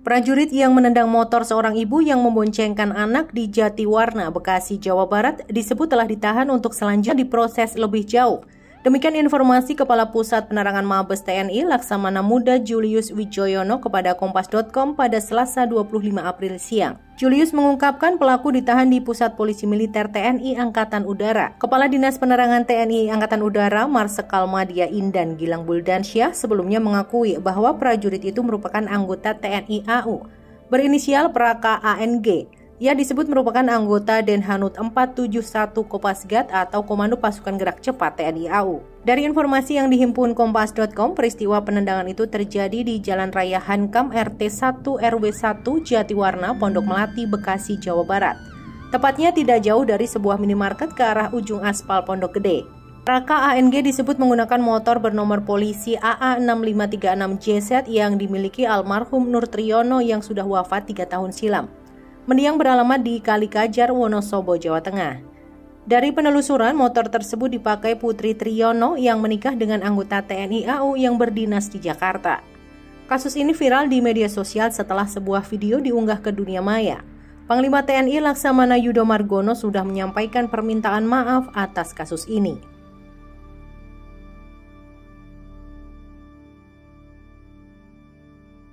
Prajurit yang menendang motor seorang ibu yang memboncengkan anak di Jatiwarna, Bekasi, Jawa Barat disebut telah ditahan untuk selanjutnya diproses lebih jauh. Demikian informasi Kepala Pusat Penerangan Mabes TNI Laksamana Muda Julius Wijoyono kepada Kompas.com pada Selasa 25 April siang. Julius mengungkapkan pelaku ditahan di Pusat Polisi Militer TNI Angkatan Udara. Kepala Dinas Penerangan TNI Angkatan Udara Marsikal Madya Indan Gilang Buldansyah sebelumnya mengakui bahwa prajurit itu merupakan anggota TNI AU berinisial Praka ANG. Ia disebut merupakan anggota Denhanut 471 Kopasgat atau Komando Pasukan Gerak Cepat TNI AU. Dari informasi yang dihimpun Kompas.com, peristiwa penendangan itu terjadi di Jalan Raya Hankam RT 1 RW 1 Jatiwarna, Pondok Melati, Bekasi, Jawa Barat. Tepatnya tidak jauh dari sebuah minimarket ke arah ujung aspal Pondok Gede. Praka ANG disebut menggunakan motor bernomor polisi AA6536JZ yang dimiliki almarhum Nur Triyono yang sudah wafat 3 tahun silam. Mendiang beralamat di Kalikajar, Wonosobo, Jawa Tengah. Dari penelusuran, motor tersebut dipakai Putri Triyono yang menikah dengan anggota TNI AU yang berdinas di Jakarta. Kasus ini viral di media sosial setelah sebuah video diunggah ke dunia maya. Panglima TNI Laksamana Yudo Margono sudah menyampaikan permintaan maaf atas kasus ini.